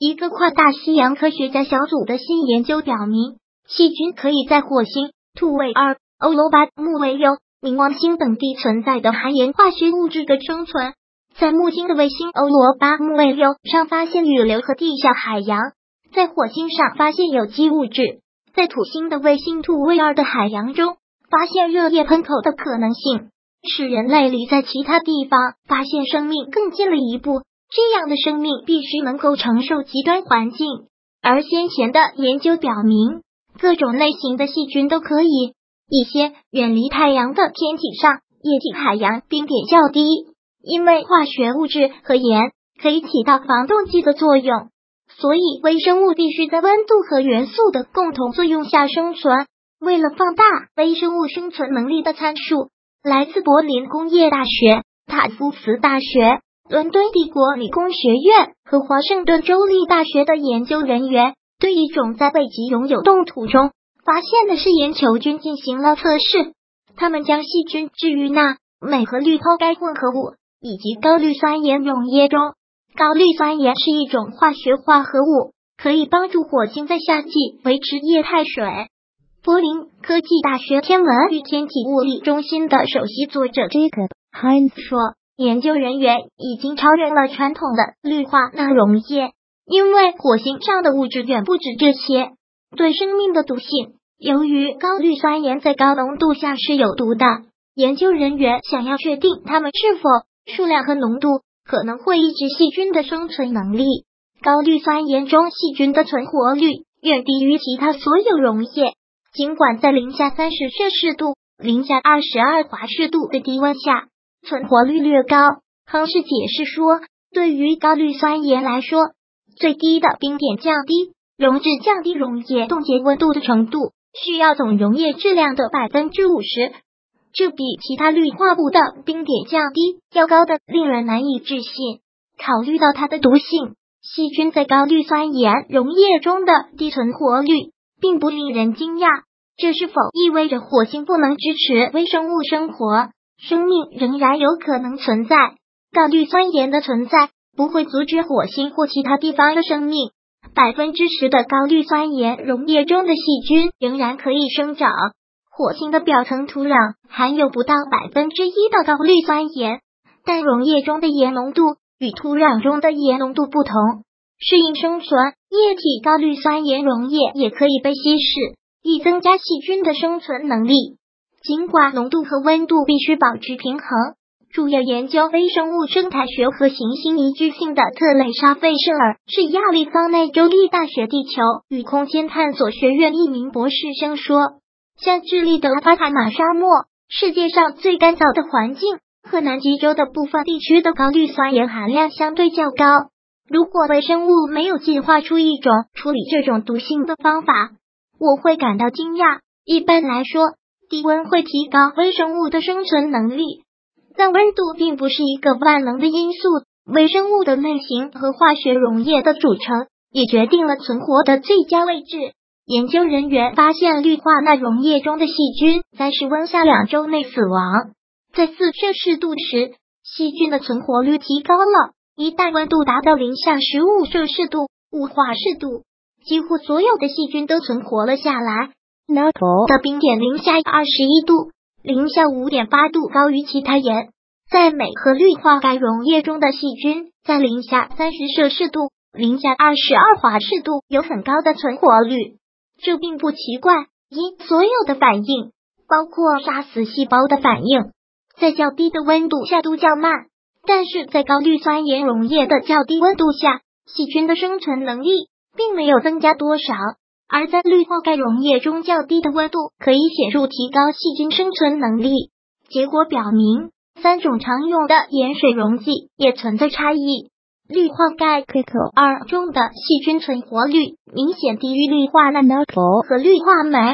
一个跨大西洋科学家小组的新研究表明，细菌可以在火星、土卫二、欧罗巴、木卫六、冥王星等地存在的含盐化学物质的生存。在木星的卫星欧罗巴、木卫六上发现雨流和地下海洋，在火星上发现有机物质，在土星的卫星土卫二的海洋中发现热液喷口的可能性，使人类离在其他地方发现生命更近了一步。这样的生命必须能够承受极端环境，而先前的研究表明，各种类型的细菌都可以。一些远离太阳的天体上，液体海洋冰点较低，因为化学物质和盐可以起到防冻剂的作用，所以微生物必须在温度和元素的共同作用下生存。为了放大微生物生存能力的参数，来自柏林工业大学、塔夫茨大学、伦敦帝国理工学院和华盛顿州立大学的研究人员对一种在北极拥有冻土中发现的嗜盐球菌进行了测试。他们将细菌置于钠、镁和氯抛钙混合物以及高氯酸盐溶液中。高氯酸盐是一种化学化合物，可以帮助火星在夏季维持液态水。柏林科技大学天文与天体物理中心的首席作者 Jacob Heinz 说，研究人员已经超越了传统的氯化钠溶液，因为火星上的物质远不止这些。对生命的毒性，由于高氯酸盐在高浓度下是有毒的，研究人员想要确定它们是否数量和浓度可能会抑制细菌的生存能力。高氯酸盐中细菌的存活率远低于其他所有溶液，尽管在零下30摄氏度、零下22华氏度的低温下，存活率略高。亨氏解释说，对于高氯酸盐来说，最低的冰点降低，溶质降低溶液冻结温度的程度，需要总溶液质量的 50%， 这比其他氯化物的冰点降低要高的令人难以置信。考虑到它的毒性，细菌在高氯酸盐溶液中的低存活率并不令人惊讶。这是否意味着火星不能支持微生物生活？生命仍然有可能存在，高氯酸盐的存在不会阻止火星或其他地方的生命。10%的高氯酸盐溶液中的细菌仍然可以生长。火星的表层土壤含有不到1%的高氯酸盐，但溶液中的盐浓度与土壤中的盐浓度不同。适应生存，液体高氯酸盐溶液也可以被稀释，以增加细菌的生存能力。尽管浓度和温度必须保持平衡，主要研究微生物生态学和行星宜居性的特蕾莎·费舍尔是亚利桑那州立大学地球与空间探索学院一名博士生说，像智利的阿塔马沙漠，世界上最干燥的环境，和南极洲的部分地区的高氯酸盐含量相对较高。如果微生物没有进化出一种处理这种毒性的方法，我会感到惊讶。一般来说，低温会提高微生物的生存能力，但温度并不是一个万能的因素。微生物的类型和化学溶液的组成也决定了存活的最佳位置。研究人员发现氯化钠溶液中的细菌在室温下2周内死亡，在4摄氏度时，细菌的存活率提高了。一旦温度达到零下15摄氏度、5华氏度，几乎所有的细菌都存活了下来。的冰点零下21度、零下5.8度高于其他盐。在镁和氯化钙溶液中的细菌，在零下30摄氏度、零下22华氏度有很高的存活率。这并不奇怪，因所有的反应，包括杀死细胞的反应，在较低的温度下都较慢。但是在高氯酸盐溶液的较低温度下，细菌的生存能力并没有增加多少，而在氯化钙溶液中较低的温度可以显著提高细菌生存能力。结果表明，3种常用的盐水溶剂也存在差异。氯化钙 2中的细菌存活率明显低于氯化钠和氯化镁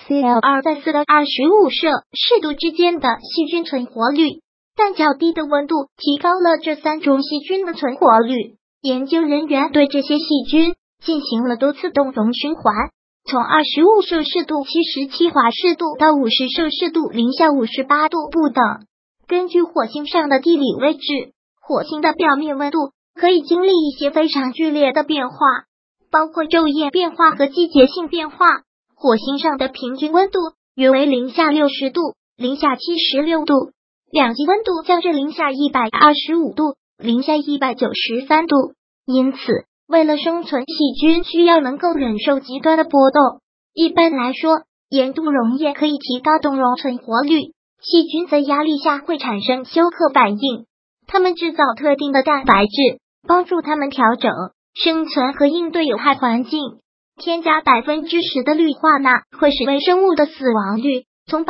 2在4到25摄氏度之间的细菌存活率，但较低的温度提高了这3种细菌的存活率。研究人员对这些细菌进行了多次冻溶循环，从25摄氏度77华氏度到50摄氏度零下58度不等。根据火星上的地理位置，火星的表面温度可以经历一些非常剧烈的变化，包括昼夜变化和季节性变化。火星上的平均温度约为-60度、-76度，两极温度降至-125度、-193度。因此，为了生存，细菌需要能够忍受极端的波动。一般来说，盐度溶液可以提高动溶存活率。细菌在压力下会产生休克反应，它们制造特定的蛋白质，帮助它们调整、生存和应对有害环境。添加10%的氯化钠会使微生物的死亡率从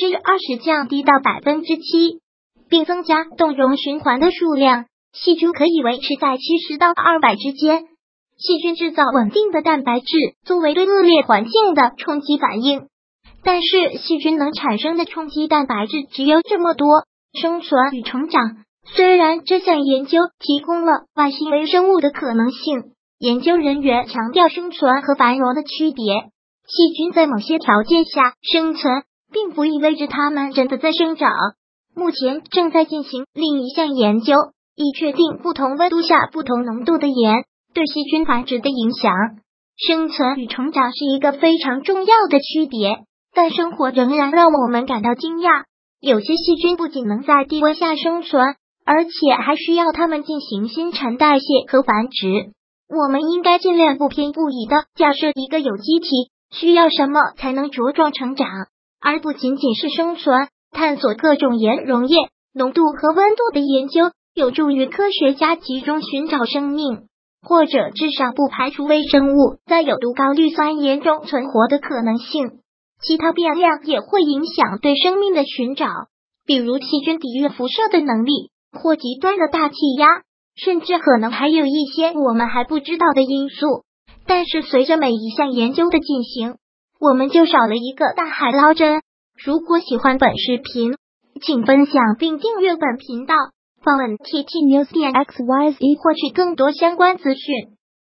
20%降低到7%，并增加动溶循环的数量。细菌可以维持在70到200之间。细菌制造稳定的蛋白质，作为对恶劣环境的冲击反应。但是细菌能产生的冲击蛋白质只有这么多。生存与成长，虽然这项研究提供了外星微生物的可能性，研究人员强调生存和繁荣的区别。细菌在某些条件下生存，并不意味着它们真的在生长。目前正在进行另一项研究，以确定不同温度下不同浓度的盐对细菌繁殖的影响。生存与成长是一个非常重要的区别，但生活仍然让我们感到惊讶。有些细菌不仅能在低温下生存，而且还需要它们进行新陈代谢和繁殖。我们应该尽量不偏不倚的假设一个有机体需要什么才能茁壮成长，而不仅仅是生存。探索各种盐溶液浓度和温度的研究有助于科学家集中寻找生命，或者至少不排除微生物在有毒高氯酸盐中存活的可能性。其他变量也会影响对生命的寻找，比如细菌抵御辐射的能力，或极端的大气压，甚至可能还有一些我们还不知道的因素。但是随着每一项研究的进行，我们就少了一个大海捞针。如果喜欢本视频，请分享并订阅本频道，访问 ttnews.xyz 获取更多相关资讯。